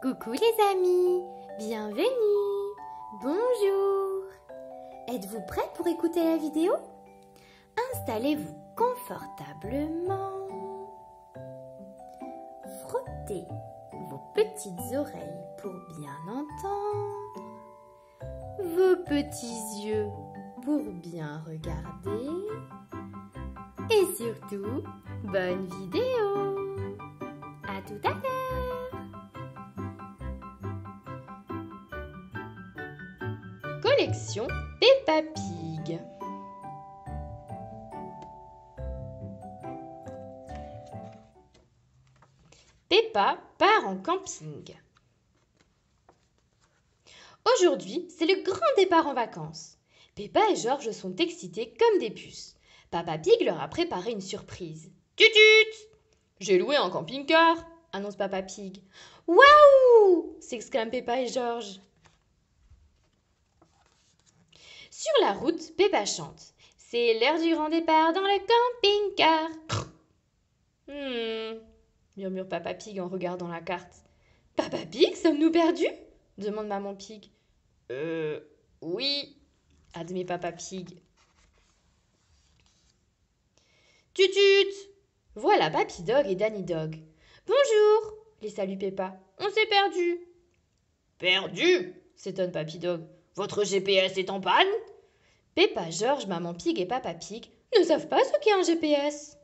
Coucou les amis, bienvenue, bonjour. Êtes-vous prêts pour écouter la vidéo? Installez-vous confortablement. Frottez vos petites oreilles pour bien entendre. Vos petits yeux pour bien regarder. Et surtout, bonne vidéo. À tout à l'heure. Collection Peppa Pig. Peppa part en camping. Aujourd'hui, c'est le grand départ en vacances. Peppa et George sont excités comme des puces. Papa Pig leur a préparé une surprise. Tutut! J'ai loué un camping-car, annonce Papa Pig. Waouh! S'exclament Peppa et George. Sur la route, Peppa chante. C'est l'heure du grand départ dans le camping-car. Murmure Papa Pig en regardant la carte. Papa Pig, sommes-nous perdus? Demande Maman Pig. Oui, admet Papa Pig. Tutut! Voilà Papy Dog et Danny Dog. Bonjour, les salue Peppa. On s'est perdus. Perdus? S'étonne Papy Dog. Votre GPS est en panne? Peppa, George, Maman Pig et Papa Pig ne savent pas ce qu'est un GPS.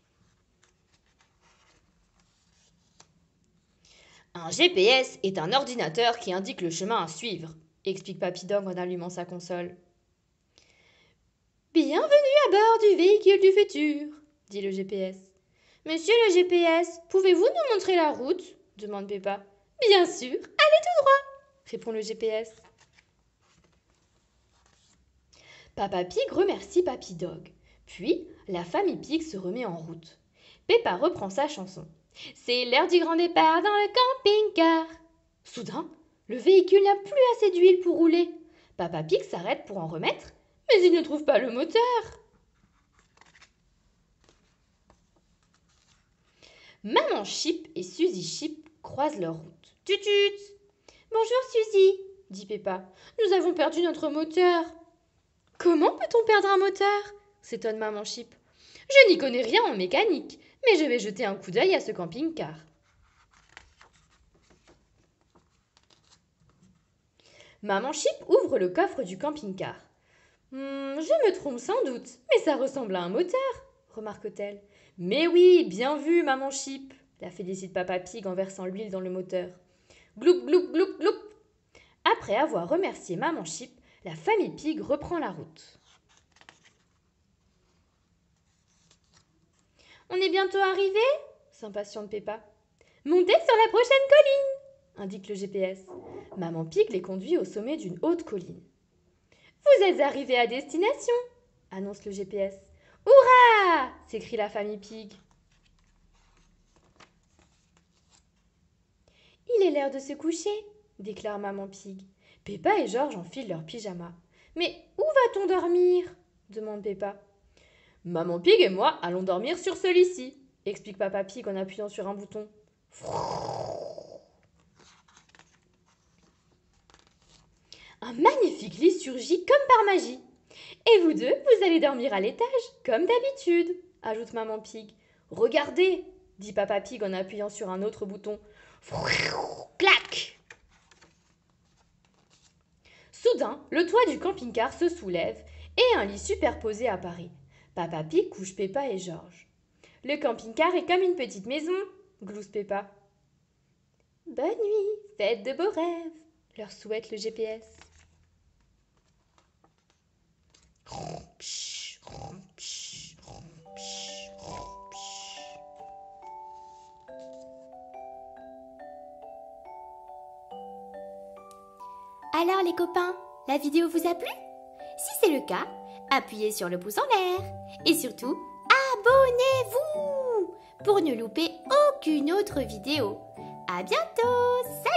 Un GPS est un ordinateur qui indique le chemin à suivre, explique Papy Dog en allumant sa console. Bienvenue à bord du véhicule du futur, dit le GPS. Monsieur le GPS, pouvez-vous nous montrer la route? Demande Peppa. Bien sûr, allez tout droit, répond le GPS. Papa Pig remercie Papy Dog. Puis, la famille Pig se remet en route. Peppa reprend sa chanson. C'est l'heure du grand départ dans le camping-car. Soudain, le véhicule n'a plus assez d'huile pour rouler. Papa Pig s'arrête pour en remettre, mais il ne trouve pas le moteur. Maman Chip et Suzy Chip croisent leur route. Tutut! Bonjour Suzy, dit Peppa. Nous avons perdu notre moteur. Comment peut-on perdre un moteur? S'étonne Maman Chip. Je n'y connais rien en mécanique, mais je vais jeter un coup d'œil à ce camping-car. Maman Chip ouvre le coffre du camping-car. Je me trompe sans doute, mais ça ressemble à un moteur, remarque-t-elle. Mais oui, bien vu, Maman Chip, la félicite Papa Pig en versant l'huile dans le moteur. Gloup, gloup, gloup, gloup. Après avoir remercié Maman Chip, la famille Pig reprend la route. On est bientôt arrivé? S'impatiente Peppa. Montez sur la prochaine colline, indique le GPS. Maman Pig les conduit au sommet d'une haute colline. Vous êtes arrivés à destination, annonce le GPS. Hurrah! S'écrie la famille Pig. Il est l'heure de se coucher, déclare Maman Pig. Peppa et George enfilent leur pyjama. Mais où va-t-on dormir? Demande Peppa. Maman Pig et moi allons dormir sur ce lit-ci, explique Papa Pig en appuyant sur un bouton. Un magnifique lit surgit comme par magie. Et vous deux, vous allez dormir à l'étage, comme d'habitude, ajoute Maman Pig. Regardez, dit Papa Pig en appuyant sur un autre bouton. Clac! Soudain, le toit du camping-car se soulève et un lit superposé apparaît. Papa Pig couche Peppa et George. Le camping-car est comme une petite maison, glousse Peppa. Bonne nuit, faites de beaux rêves, leur souhaite le GPS. Alors les copains, la vidéo vous a plu? Si c'est le cas, appuyez sur le pouce en l'air. Et surtout, abonnez-vous pour ne louper aucune autre vidéo. À bientôt! Salut!